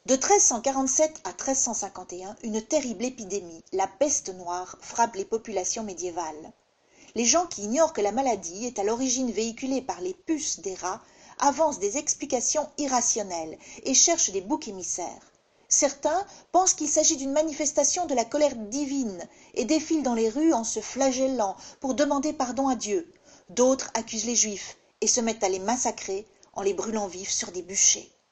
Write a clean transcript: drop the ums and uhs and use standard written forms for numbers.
De 1347 à 1351, une terrible épidémie, la peste noire, frappe les populations médiévales. Les gens qui ignorent que la maladie est à l'origine véhiculée par les puces des rats avancent des explications irrationnelles et cherchent des boucs émissaires. Certains pensent qu'il s'agit d'une manifestation de la colère divine et défilent dans les rues en se flagellant pour demander pardon à Dieu. D'autres accusent les Juifs et se mettent à les massacrer en les brûlant vifs sur des bûchers.